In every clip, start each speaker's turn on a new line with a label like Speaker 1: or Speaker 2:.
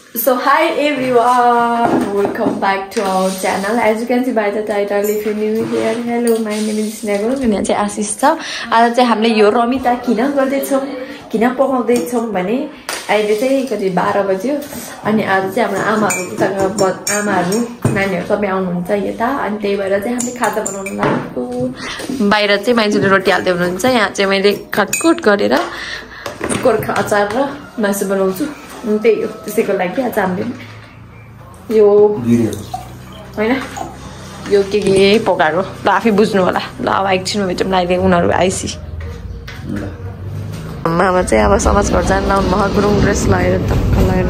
Speaker 1: So hi everyone, welcome back to our channel. As you can see by the title, if you're new here, hello, my name is Snagol. अनि चाहिँ आशिष छ. आज चाहिँ हामीले यो रमिता किन गर्दै छौं, किन पकाउँदै छौं भने अहिले चाहिँ कति 12 बज्यो अनि आज चाहिँ हाम्रो आमाहरु नानीहरु सबै आउनुहुन्छ यता अनि त्यही भएर चाहिँ हामीले खाजा बनाउन लागेको. बाहिर चाहिँ मान्छेले रोटी हाल्दै हुनुहुन्छ. यहाँ चाहिँ मैले खटखट गरेर गोर्खा अचार र मासु बनाउँछु. त्यही हो, त्यसैको लागि आज हामीले यो हैन यो के पकाएको ल आफै बुझ्नु होला. ल अब एकछिनमा भेटौँ अहिले उनीहरु आइसी. मामा चाहिँ अब समाज घर जान लाउनु भयो. गुरुङ ड्रेस लगाएर टक्क लगाएर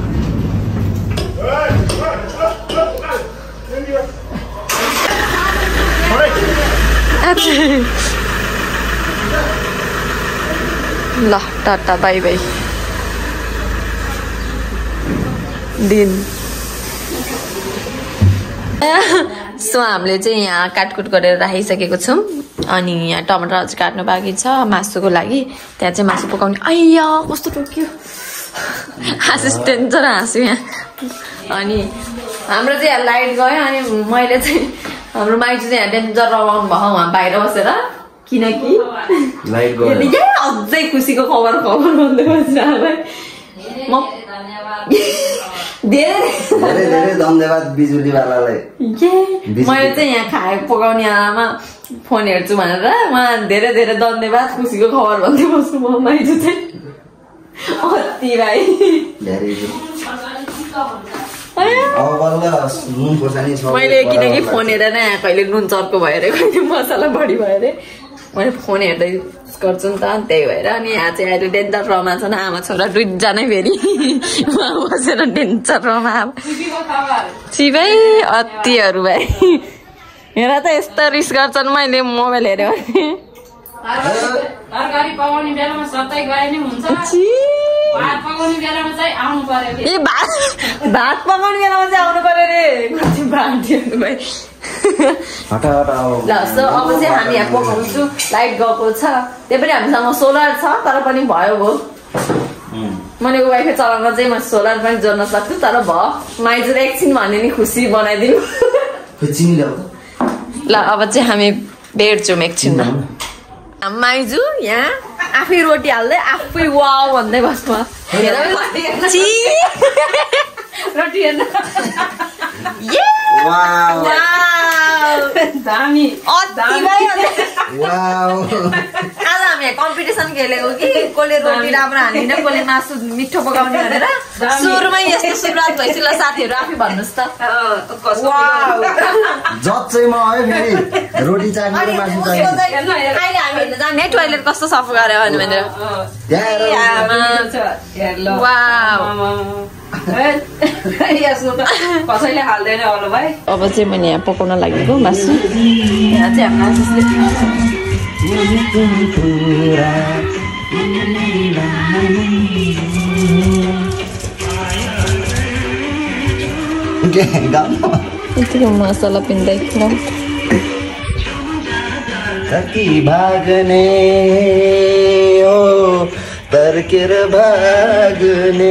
Speaker 1: ल टाटा बाई बाई दिन. सो हामीले चाहिँ यहाँ काटकुट गरेर राखिसकेको छौं अनि यहाँ टमाटर अझ काट्नु बाँकी छ मासुको लागि. त्यहाँ चाहिँ मासु पकाउने. आइया कस्तो टोक्यो असिस्टेन्ट र हाँस्यो यहाँ. अनि हाम्रो चाहिँ यहाँ लाइट गयो अनि मैले चाहिँ हाम्रो माइजू चाहिँ यहाँ डेन्जर रमाउनु भयो उहाँ बाहिर बसेर किनकि लाइट गयो. अझै खुसीको खबर भन्दै बसिरहेको. म धेरै
Speaker 2: धन्यवाद बिजुलीवालालाई.
Speaker 1: मैले चाहिँ यहाँ खाए पकाउने आमा फोन हेर्छु भनेर उहाँ धेरै धेरै धन्यवाद खुसीको खबर भन्दै बस्नु म माइजू चाहिँ अति भाइ. मैले किनकि फोन हेरेर यहाँ कहिले नुन चर्को भयो अरे कहिले मसला बढी भयो अरे मैले फोन हेर्दै गर्छु नि त. त्यही भएर अनि यहाँ चाहिँ अहिले डेन्जर रमा छ न आमा छोरा दुईजनै फेरि उहाँ बसेर डेन्जर रमा. छिबै अतिहरू भाइ हेर त यस्तो रिस गर्छन्. मैले मोबाइल हेऱ्यो भात पकाउने बेलामा चाहिँ आउनु पर्यो रे. ल सो अब चाहिँ हामी यहाँ पकाउँछु. लाइट गएको छ त्यही पनि हामीसँग सोलर छ तर पनि भयो मैले वाइफाई चलाउन चाहिँ म सोलर पनि जोड्न सक्छु तर भयो माइजू एकछिन भन्ने नि खुसी बनाइदिनु. ल अब चाहिँ हामी भेट्छौँ एकछिनमा. माइजू यहाँ आफै रोटी हाल्दै आफै वाउ भन्दै बस्नु. रोटी हेर्नु आज हामी कम्पिटिसन खेलेको कि कसले रोटी राम्रो हाल्दैन कसले मासु मिठो पकाउने भनेर. सुरुमै यस्तो सुरुवात भएपछि ल साथीहरू आफै भन्नुहोस् त. अहिले हामी जाने टोइलेट कस्तो सफा गऱ्यो भनेर. कसैले हाल्दैन होला भाइ. अब चाहिँ मैले यहाँ पकाउन लागेको मासु. यहाँ चाहिँ हाम्रो यतिको मसला पिन्दै
Speaker 2: कति भाग्ने हो तर्केर भाग्ने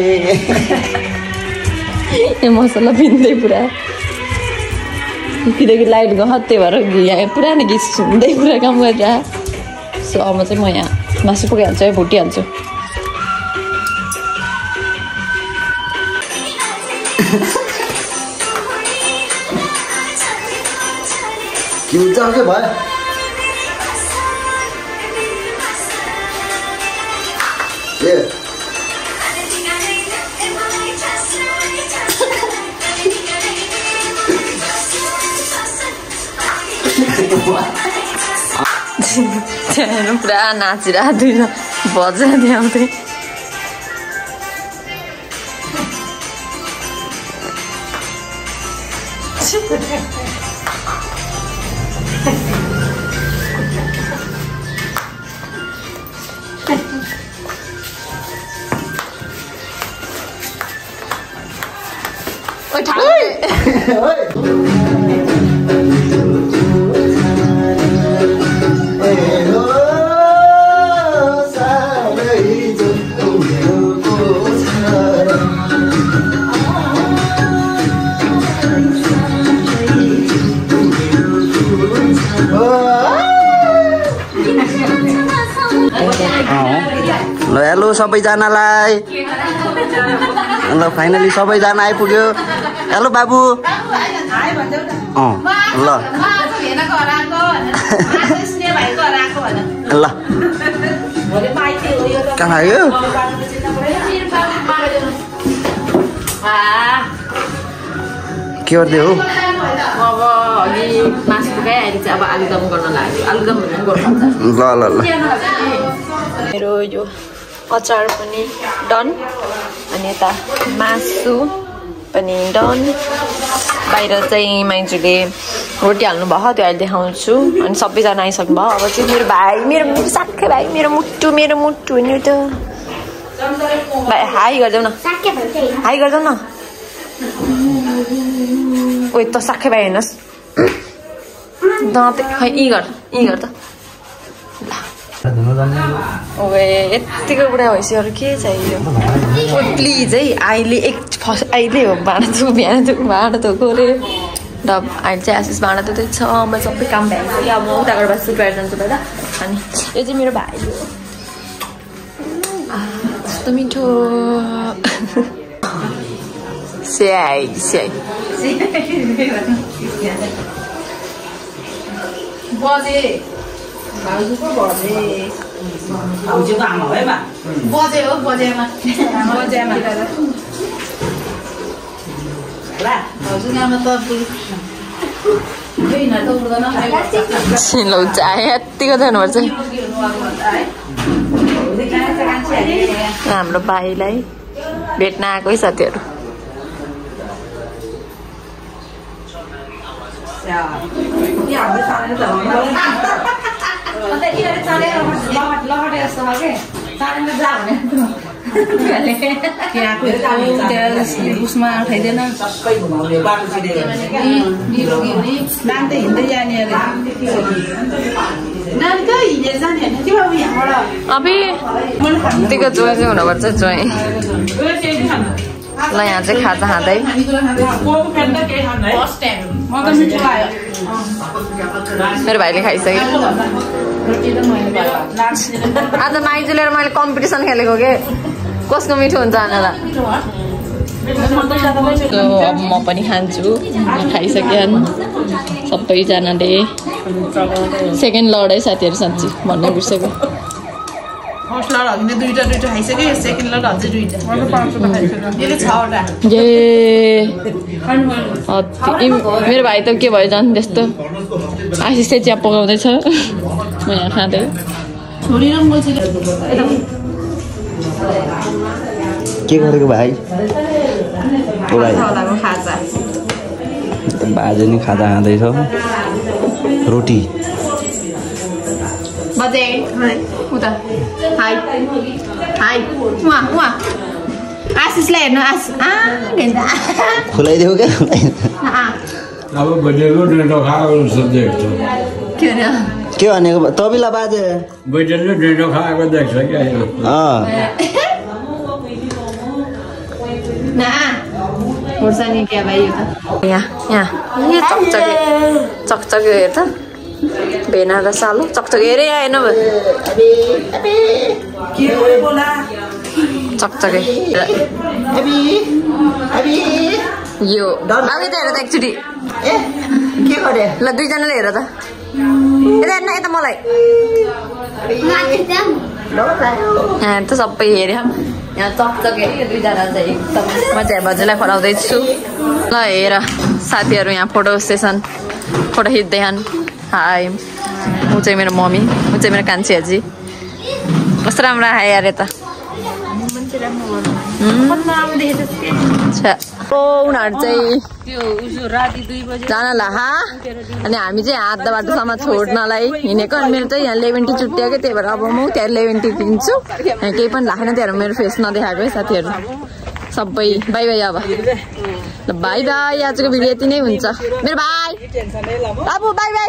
Speaker 1: मसला पिन्दै पुरा किनकि लाइट गयो त्यही भएर यहाँ पुरा नै गीत सुन्दै पुरा काम गरेर. सो अब चाहिँ म यहाँ मासु पकाइहाल्छु है भुटिहाल्छु.
Speaker 2: के हुन्छ के भयो
Speaker 1: पुरा नाचिरहेको दुईजना बजेर ल्याउँदै.
Speaker 2: सबैजनालाई ल फाइनली सबैजना आइपुग्यो हेलो बाबु ल ल कहाँ आयो के गर्दै हो
Speaker 1: अब अघि मासु पकाएँ अहिले चाहिँ अब आलुदम गर्न लाग्यो आलुदम
Speaker 2: ल ल ल
Speaker 1: मेरो यो अचार पनि डन अनि यता मासु पनि डन बाहिर चाहिँ माइजूले रोटी हाल्नु भयो त्यो अहिले देखाउँछु अनि सबैजना आइसक्नु भयो अब चाहिँ मेरो भाइ मेरो साक्कै भाइ मेरो मुट्टु नि त भाइ हाई गरिदेऊ न हाई गरिदेऊ न ओ त साक्कै भाइ हेर्नुहोस् खै यी गर त ओए यत्तिको बुढा भइसक्यो अरू के चाहियो ओ प्लिज है अहिले अहिले हो भाँडा धुक बिहान धुक भाँडा धोको अरे र अहिले चाहिँ आशिष भाँडा धुँदैछ म सबै काम भइसक्यो अब म उताबाट बस्छु बाहिर जान्छु पहिला अनि यो चाहिँ मेरो भाइ कस्तो मिठो स्याई बजे भाउजूको भाउजूको आमा है बा बजे हो बजेमा ला भाउजूको आमा त यत्तिको जानुपर्छ हाम्रो भाइलाई भेट्न आएको है साथीहरू उसमा उठाइदिएन यतिको जोइ चाहिँ हुनुपर्छ जोइ ल यहाँ चाहिँ खाजा खाँदै मेरो भाइले खाइसक्यो आज माइजूले र मैले कम्पिटिसन खेलेको के कसको मिठो हुन्छ भनेर अब म पनि खान्छु खाइसक्यो सबैजनाले सेकेन्ड लड है साथीहरू साँच्ची भन्नै बिर्सेको फर्स्ट लड हामीले दुईटा खाइसक्यो सेकेन्ड लड अझै दुईटा यसले 6वटा मेरो भाइ त के भयो झन् त्यस्तो आशिष चाहिँ चिया पकाउँदैछ म यहाँ खाँदै
Speaker 2: के गरेको भाइ बाजे नि खाजा खाँदैछ रोटी
Speaker 1: बजे उता हाई उहाँ आशिषलाई हेर्नु
Speaker 2: खुलाइदेऊ क्या
Speaker 3: अब बैठेको डेटो खाएको देख्छ
Speaker 2: के भनेको तबिला बाजे
Speaker 3: बैठेले डेटो खाएको देख्छ क्या
Speaker 1: खोर्सानी क्या भाइ यहाँ चकचके हेर त भेना र सालो चकचक हेरे आएन चकचके यो अघि त हेर त एकचोटि
Speaker 2: के गरे
Speaker 1: ल दुईजनाले हेर त हेर्न यता मलाई यहाँ त सबै हेऱ्यो यहाँ चकचके दुईजना चाहिँ एकदम म चाहिँ भाउजूलाई फलाउँदैछु ल हेर साथीहरू यहाँ फोटो सेसन फोटो खिच्दैछन् हाई ऊ चाहिँ मेरो मम्मी ऊ चाहिँ मेरो कान्छी अजी कस्तो राम्रो आयो यार यता उनीहरू चाहिँ जान ला अनि हामी चाहिँ आधा बाटोसम्म छोड्नलाई हिँडेको अनि मेरो चाहिँ यहाँ 11 चुट्टियो क्या त्यही भएर अब म त्यहाँ 11 किन्छु केही पनि लाग्दैन त्यहाँ मेरो फेस नदेखाएको है साथीहरू सबै बाई बाई अब ल बाई बाई आजको भिडियो यति नै हुन्छ मेरो भाइ बाबु बाई बाई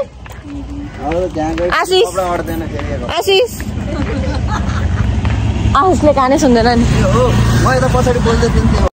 Speaker 1: आशिष आशिषले गानै सुन्दैन नि
Speaker 2: म यता पछाडि बोल्दै